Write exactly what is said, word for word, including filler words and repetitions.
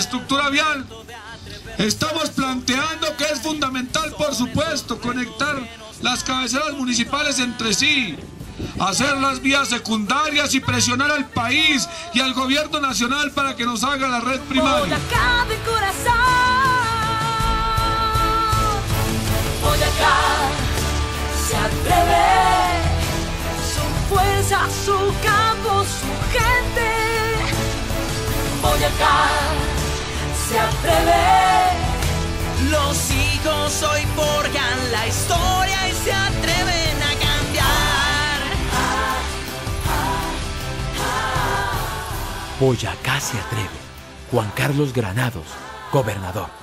infraestructura vial. Estamos planteando que es fundamental, por supuesto, conectar las cabeceras municipales entre sí, hacer las vías secundarias y presionar al país y al gobierno nacional para que nos haga la red primaria. Boyacá de corazón, Boyacá se atreve, su fuerza, su campo, su gente. Boyacá se atreve, los hijos hoy forjan la historia y se atreven a cambiar. Boyacá se atreve. Juan Carlos Granados, gobernador.